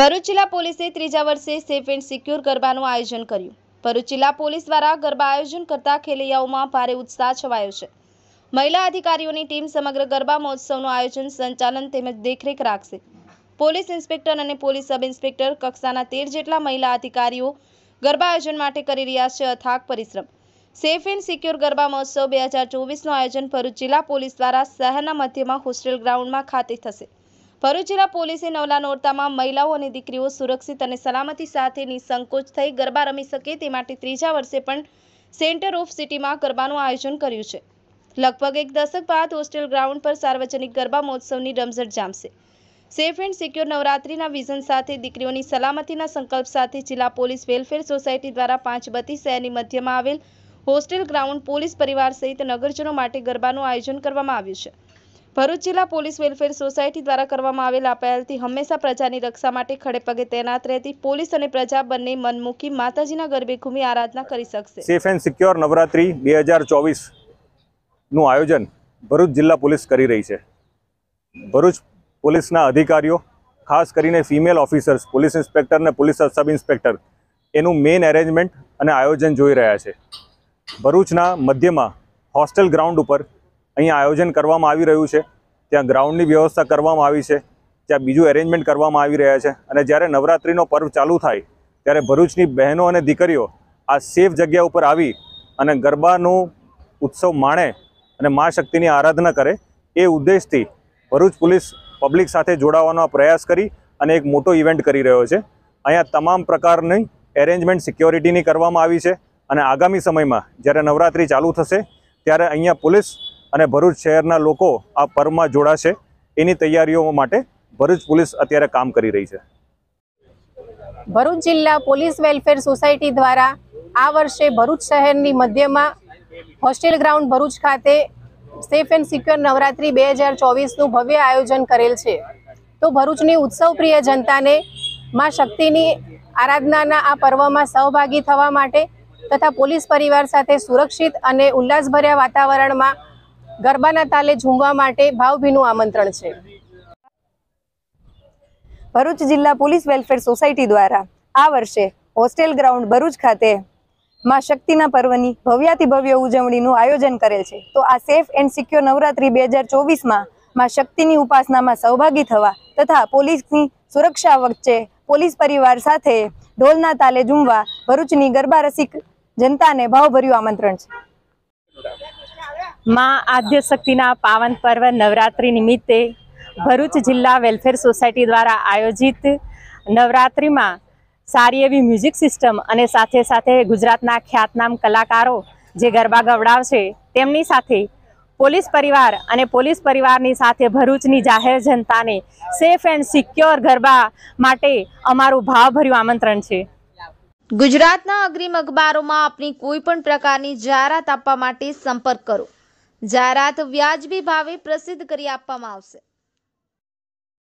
ભરૂચ જિલ્લા પોલીસે ત્રીજા વર્ષે સેફ એન્ડ સિક્યોર ગરબાનું આયોજન કર્યું। ભરૂચ જિલ્લા પોલીસ દ્વારા ગરબા આયોજન કરતા ખેલૈયાઓમાં ભારે ઉત્સાહ છવાયો છે। મહિલા અધિકારીઓની ટીમ સમગ્ર ગરબા મહોત્સવનું આયોજન, સંચાલન તેમજ દેખરેખ રાખશે। પોલીસ ઇન્સ્પેક્ટર અને પોલીસ સબ ઇન્સ્પેક્ટર કક્ષાના 13 જેટલા મહિલા અધિકારીઓ ગરબા આયોજન માટે કરી રહ્યા છે અથાગ પરિશ્રમ। સેફ એન્ડ સિક્યોર ગરબા મહોત્સવ 2024નું આયોજન ભરૂચ જિલ્લા પોલીસ દ્વારા શહેરના મધ્યમાં હોસ્ટેલ ગ્રાઉન્ડમાં ખાતે થશે। ભરૂચ જિલ્લા પોલીસે નવલા નોરતામાં મહિલાઓ અને દીકરીઓ સુરક્ષિત અને સલામતી સાથે નિસંકોચ થઈ ગરબા રમી શકે તે માટે ત્રીજા વર્ષે પણ સેન્ટર ઓફ સિટીમાં ગરબાનું આયોજન કર્યું છે। લગભગ એક દશક બાદ હોસ્ટેલ ગ્રાઉન્ડ પર સાર્વજનિક ગરબા મહોત્સવની રમઝટ જામશે। સેફ એન્ડ સિક્યોર નવરાત્રિના વિઝન સાથે દીકરીઓની સલામતીના સંકલ્પ સાથે જિલ્લા પોલીસ વેલફેર સોસાયટી દ્વારા 5 શહેરની મધ્યમાં આવેલ હોસ્ટેલ ગ્રાઉન્ડ પોલીસ પરિવાર સહિત નગરજનો માટે ગરબાનું આયોજન કરવામાં આવ્યું છે। ભરૂચ જિલ્લા પોલીસ વેલફેર સોસાયટી દ્વારા કરવામાં આવેલ આ પહેલથી હંમેશા પ્રજાની રક્ષા માટે ખડે પગે તૈનાત રહેતી પોલીસ અને પ્રજા બંને મનમુખી માતાજીના ગરબે ઘૂમી આરાધના કરી શકશે। સેફ એન્ડ સિક્યોર નવરાત્રી 2024નું આયોજન ભરૂચ જિલ્લા પોલીસ કરી રહી છે। ભરૂચ પોલીસના અધિકારીઓ, ખાસ કરીને ફિમેલ ઓફિસર્સ, પોલીસ ઇન્સ્પેક્ટર અને પોલીસ સબ ઇન્સ્પેક્ટર એનું મેઇન એરેન્જમેન્ટ અને આયોજન જોઈ રહ્યા છે। ભરૂચના મધ્યમાં હોસ્ટેલ ગ્રાઉન્ડ ઉપર અહીંયા આયોજન કરવામાં આવી રહ્યું છે। ત્યાં ગ્રાઉન્ડની વ્યવસ્થા કરવામાં આવી છે, ત્યાં બીજું એરેન્જમેન્ટ કરવામાં આવી રહ્યા છે અને જ્યારે નવરાત્રિનો પર્વ ચાલુ થાય ત્યારે ભરૂચની બહેનો અને દીકરીઓ આ સેફ જગ્યા ઉપર આવી અને ગરબાનું ઉત્સવ માણે અને મા શક્તિની આરાધના કરે એ ઉદ્દેશથી ભરૂચ પોલીસ પબ્લિક સાથે જોડાવાનો પ્રયાસ કરી અને એક મોટો ઇવેન્ટ કરી રહ્યો છે। અહીંયા તમામ પ્રકારની એરેન્જમેન્ટ સિક્યોરિટીની કરવામાં આવી છે અને આગામી સમયમાં જ્યારે નવરાત્રિ ચાલુ થશે ત્યારે અહીંયા પોલીસ અને ભરૂચ શહેરના લોકો આ પર્વમાં જોડાશે એની તૈયારીઓ માટે ભરૂચ પોલીસ અત્યારે કામ કરી રહી છે। ભરૂચ જિલ્લા પોલીસ વેલફેર સોસાયટી દ્વારા આ વર્ષે ભરૂચ શહેરની મધ્યમાં હોસ્ટેલ ગ્રાઉન્ડ ભરૂચ ખાતે સેફ એન્ડ સિક્યોર નવરાત્રી 2024નું ભવ્ય આયોજન કરેલ છે। તો ભરૂચની ઉત્સવપ્રિય જનતાને મા શક્તિની આરાધનાના આ પર્વમાં સહભાગી થવા માટે તથા પોલીસ પરિવાર સાથે સુરક્ષિત અને ઉલ્લાસભર્યા વાતાવરણમાં ગરબાના તાલે ઝૂમવા માટે ભાવભીનું આમંત્રણ છે। ભરૂચ જિલ્લા પોલીસ વેલફેર સોસાયટી દ્વારા આ વર્ષે હોસ્ટેલ ગ્રાઉન્ડ ભરૂચ ખાતે માં શક્તિના પર્વની ભવ્યાતિ ભવ્ય ઉજવણીનું આયોજન કરેલ છે। તો આ સેફ એન્ડ સિક્યોર નવરાત્રી 2024માં માં શક્તિની ઉપાસનામાં સહભાગી થવા તથા પોલીસની સુરક્ષા વચ્ચે પોલીસ પરિવાર સાથે ઢોલના તાલે ઝૂમવા ભરૂચની ગરબા રસિક જનતાને ભાવભર્યું આમંત્રણ છે। માં આદ્ય શક્તિના પાવન પર્વ નવરાત્રિ નિમિત્તે ભરૂચ જિલ્લા વેલફેર સોસાયટી દ્વારા આયોજિત નવરાત્રિમાં સારી એવી મ્યુઝિક સિસ્ટમ અને સાથે સાથે ગુજરાતના ખ્યાતનામ કલાકારો જે ગરબા ગવડાવશે તેમની સાથે પોલીસ પરિવાર અને પોલીસ પરિવારની સાથે ભરૂચની જાહેર જનતાને સેફ એન્ડ સિક્યોર ગરબા માટે અમારું ભાવભર્યું આમંત્રણ છે। ગુજરાતના અગ્રીમ અખબારોમાં આપની કોઈ પણ પ્રકારની જાહેરાત આપવા માટે સંપર્ક કરો। જાહેરાત વ્યાજબી ભાવે પ્રસિદ્ધ કરી આપવામાં આવશે।